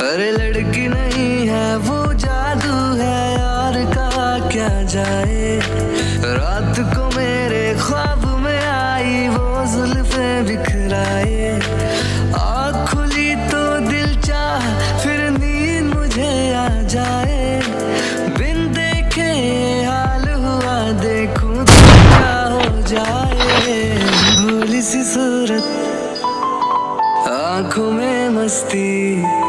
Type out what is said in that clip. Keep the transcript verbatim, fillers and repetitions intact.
अरे लड़की नहीं है वो जादू है यार, कहा क्या जाए। रात को मेरे ख्वाब में आई वो जुल्फे बिखराए। आँख खुली तो दिल चाह फिर नींद मुझे आ जाए। बिन देखे हाल हुआ, देखूं तो क्या हो जाए। भोली सी सूरत, आँखों में मस्ती,